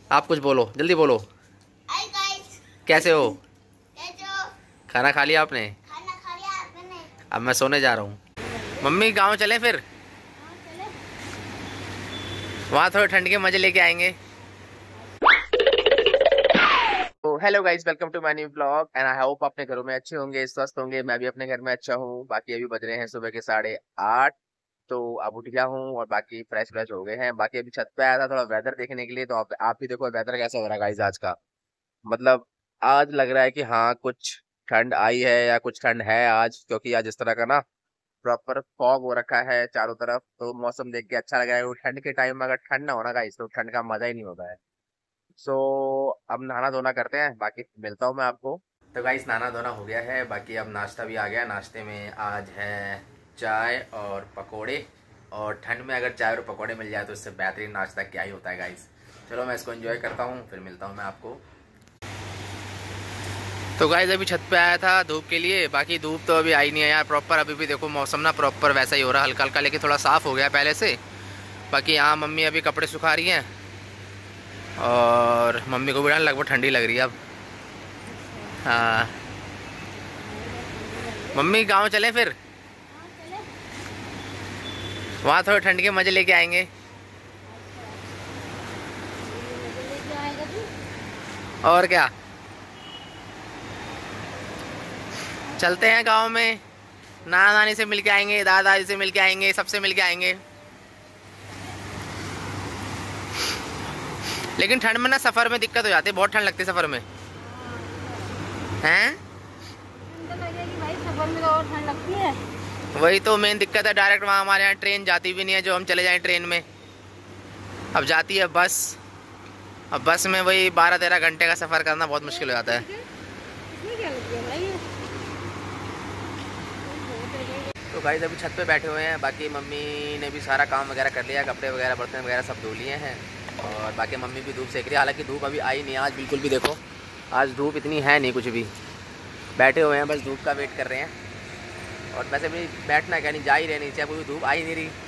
आप कुछ बोलो, जल्दी बोलो। हाय गाइस, कैसे हो? कैसे हो? खाना खा लिया आपने? खाना खा लिया आपने? अब मैं सोने जा रहा हूँ। मम्मी गांव चलें फिर? हाँ चले। वहाँ थोड़े ठंड के मजे लेके आएंगे। तो hello guys, welcome to my new blog and I hope अपने घरों में अच्छे होंगे, स्वस्थ होंगे। मैं भी अपने घर में अच्छा हूँ। बाकी अभी बज रहे हैं सुबह के 8:30। तो अब उठ गया हूँ और बाकी फ्रेश फ्रेश हो गए हैं। बाकी अभी छत पे आया था थोड़ा वेदर देखने के लिए। तो आप भी देखो वेदर कैसा हो रहा है गाइस आज का। मतलब आज लग रहा है कि हाँ कुछ ठंड आई है या कुछ ठंड है आज, क्योंकि आज इस तरह का ना प्रॉपर फॉग हो रखा है चारों तरफ। तो मौसम देख के अच्छा लग रहा है। वो ठंड के टाइम में अगर ठंड ना होना गाइस तो ठंड का मजा ही नहीं होता है। सो अब नहाना धोना करते हैं, बाकी मिलता हूँ मैं आपको। तो गाइस नहाना धोना हो गया है, बाकी अब नाश्ता भी आ गया। नाश्ते में आज है चाय और पकोड़े। और ठंड में अगर चाय और पकोड़े मिल जाए तो इससे बेहतरीन नाश्ता क्या ही होता है गाइस। चलो मैं इसको एंजॉय करता हूँ, फिर मिलता हूँ मैं आपको। तो गाइस अभी छत पे आया था धूप के लिए। बाकी धूप तो अभी आई नहीं है यार प्रॉपर। अभी भी देखो मौसम ना प्रॉपर वैसा ही हो रहा है, हल्का हल्का, लेकिन थोड़ा साफ हो गया पहले से। बाकी यहाँ मम्मी अभी कपड़े सुखा रही हैं और मम्मी को भी ना लगभग ठंडी लग रही है अब। हाँ मम्मी गांव चलें फिर? हाँ चले। वहाँ थोड़े ठंड के मजे लेके आएंगे। मजे लेके आएगा तू। और क्या, चलते हैं गांव में। नाना नानी से मिल के आएंगे, दादा दादी से मिल के आएंगे, सबसे मिल के आएंगे। लेकिन ठंड में ना सफ़र में दिक्कत हो जाती है, बहुत ठंड लगती है सफ़र में। हैं? ठंड तो लगेगी भाई, सफर में तो और ठंड लगती है। वही तो मेन दिक्कत है। डायरेक्ट वहाँ हमारे यहाँ ट्रेन जाती भी नहीं है जो हम चले जाएं ट्रेन में। अब जाती है बस। अब बस में वही 12-13 घंटे का सफ़र करना बहुत मुश्किल हो जाता है। इसमें क्या लग गया भाई? तो गाइस अभी छत पे बैठे हुए हैं। बाकी मम्मी ने भी सारा काम वगैरह कर लिया, कपड़े वगैरह बर्तन वगैरह सब धो लिए हैं। और बाकी मम्मी भी धूप सेक रही है। हालांकि धूप अभी आई नहीं आज बिल्कुल भी। देखो आज धूप इतनी है नहीं कुछ भी। बैठे हुए हैं बस धूप का वेट कर रहे हैं। और वैसे भी बैठना क्या, नहीं जा ही रहे नीचे, कोई धूप आ ही नहीं रही।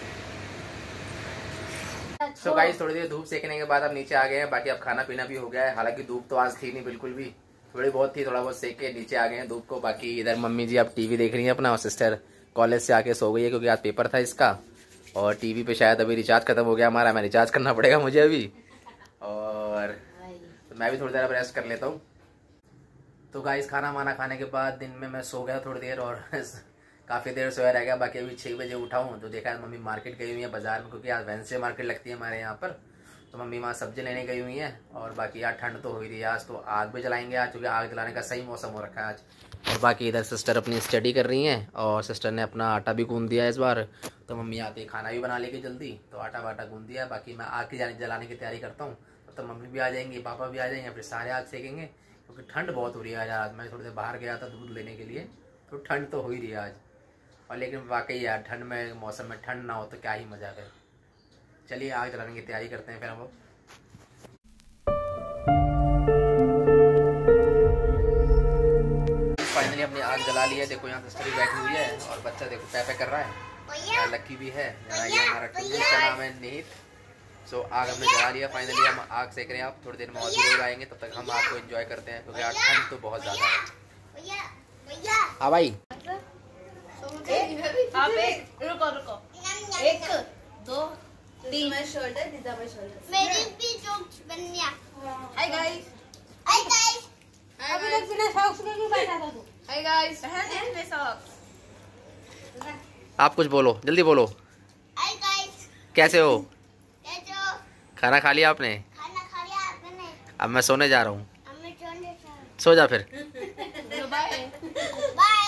तो गाइस थोड़ी देर धूप सेकने के बाद अब नीचे आ गए हैं। बाकी अब खाना पीना भी हो गया है। हालांकि धूप तो आज थी नहीं बिल्कुल भी, थोड़ी बहुत थी, थोड़ा बहुत सेक के नीचे आ गए हैं धूप को। बाकी इधर मम्मी जी अब टीवी देख रही हैं अपना, और सिस्टर कॉलेज से आके सो गई है क्योंकि आज पेपर था इसका। और टीवी पे शायद अभी रिचार्ज खत्म हो गया हमारा, मैं रिचार्ज करना पड़ेगा मुझे अभी। और तो मैं भी थोड़ी देर अब रेस्ट कर लेता हूँ। तो गाइस खाना वाना खाने के बाद दिन में मैं सो गया थोड़ी देर और काफ़ी देर सोया रह गया। बाकी अभी 6 बजे उठा हूँ तो देखा मम्मी मार्केट गई हुई है बाजार में, क्योंकि आज वेडनेसडे मार्केट लगती है हमारे यहाँ पर। तो मम्मी वहाँ सब्जी लेने गई हुई हैं। और बाकी यार ठंड तो हो ही रही है आज, तो आग भी जलाएंगे आज, क्योंकि आग जलाने का सही मौसम हो रखा है आज। और बाकी इधर सिस्टर अपनी स्टडी कर रही हैं और सिस्टर ने अपना आटा भी गूंद दिया है इस बार। तो मम्मी आते ही खाना भी बना लेगी जल्दी, तो आटा वाटा गूंद दिया। बाकी मैं आग की जलाने की तैयारी करता हूँ। तो मम्मी भी आ जाएंगी, पापा भी आ जाएंगे, फिर सारे आग सेकेंगे। क्योंकि ठंड बहुत हो रही है आज। मैं थोड़ी देर बाहर गया था दूध लेने के लिए, तो ठंड तो हो ही रही है आज। और लेकिन वाकई यार ठंड में, मौसम में ठंड ना हो तो क्या ही मजा है। चलिए आग जलाने की तैयारी करते हैं फिर हम। फाइनली हमने आग जला ली है। देखो यहाँ सिस्टर भी बैठी हुई है और बच्चा देखो पैपे कर रहा है। यहाँ लक्की भी है, यहाँ ये हमारा टुन्नू, इसका नाम है निहित। सो आग हमने जला लिया फाइनली। हम आग सेक रहे हैं। आप थोड़ी देर में और भी लोग आएंगे, तब तक हम आग को एंजॉय करते हैं क्योंकि आज ठंड तो बहुत ज़्यादा है। हाँ भाई आप रुको 1 2 3 मैं शोल्डर दीदा मैं शोल्डर मेरी भी जोक्स बन गया। Hi guys, hi guys. अभी तक बिना सॉक्स के क्यों बैठा था तू? हाय गाइस, पहन ले सॉक्स। आप कुछ बोलो, जल्दी बोलो। हाय गाइस, कैसे हो? कैसे हो? खाना खा लिया आपने? खाना खा लिया आपने? अब मैं सोने जा रहा हूँ। अब मैं सोने जा रहा हूँ। सो जा फिर। Bye bye.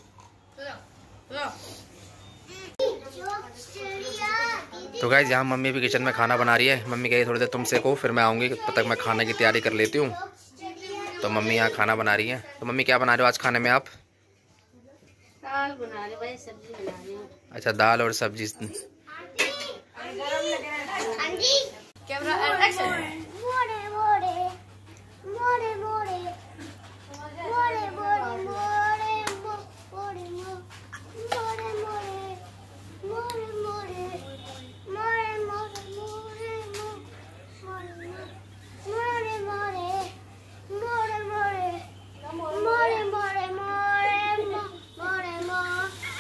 तो गाइस यहाँ मम्मी भी किचन में खाना बना रही है। मम्मी कही थोड़ी देर तुम सेको, फिर मैं आऊँगी, तब तक मैं खाने की तैयारी कर लेती हूँ। तो मम्मी यहाँ खाना बना रही है। तो मम्मी क्या बना रहे हो आज खाने में आप? दाल बना रहे भाई, सब्जी बना रही हूँ। अच्छा दाल और सब्जी। Camera action. मोरे मोरे मोरे मोरे मोरे मोरे मोरे मोरे मोरे मोरे मोरे मोरे मोरे मोरे मोरे मोरे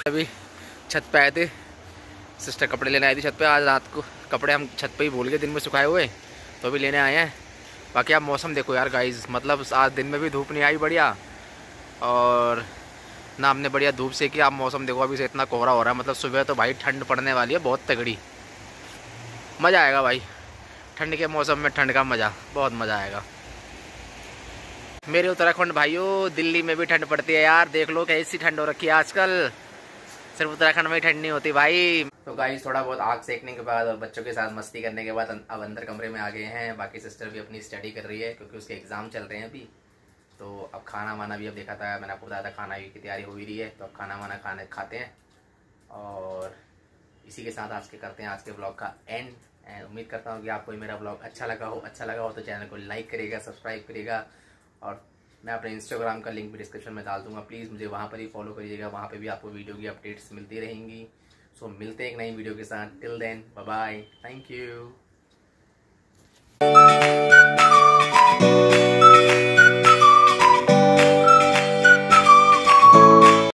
अभी छत पे आए थे, सिस्टर कपड़े लेने आई थी छत पे। आज रात को कपड़े हम छत पे ही भूल गए दिन में सुखाए हुए, तो अभी लेने आए हैं। बाकी आप मौसम देखो यार गाइस, मतलब आज दिन में भी धूप नहीं आई बढ़िया, और ना हमने बढ़िया धूप से कि आप मौसम देखो अभी से इतना कोहरा हो रहा है। मतलब सुबह तो भाई ठंड पड़ने वाली है बहुत तगड़ी। मज़ा आएगा भाई ठंड के मौसम में, ठंड का मज़ा, बहुत मज़ा आएगा। मेरे उत्तराखंड भाइयों, दिल्ली में भी ठंड पड़ती है यार, देख लो कैसी ठंड हो रखी है आजकल। सिर्फ उत्तराखंड में ही ठंड नहीं होती भाई। तो गाइस थोड़ा बहुत आग सेकने के बाद और बच्चों के साथ मस्ती करने के बाद अब अंदर कमरे में आ गए हैं। बाकी सिस्टर भी अपनी स्टडी कर रही है क्योंकि उसके एग्ज़ाम चल रहे हैं अभी। तो अब खाना वाना भी अब देखा था, मैंने आपको बताया था खाना की तैयारी हो ही रही है, तो अब खाना वाना खाते हैं। और इसी के साथ आज के करते हैं आज के ब्लॉग का एंड। उम्मीद करता हूँ कि आपको मेरा ब्लॉग अच्छा लगा हो तो चैनल को लाइक करिएगा, सब्सक्राइब करिएगा, और मैं अपने इंस्टाग्राम का लिंक भी डिस्क्रिप्शन में डाल दूंगा। प्लीज़ मुझे वहाँ पर ही फॉलो करिएगा, वहाँ पे भी आपको वीडियो की अपडेट्स मिलती रहेंगी। सो मिलते हैं एक नई वीडियो के साथ। Till then bye bye, thank you.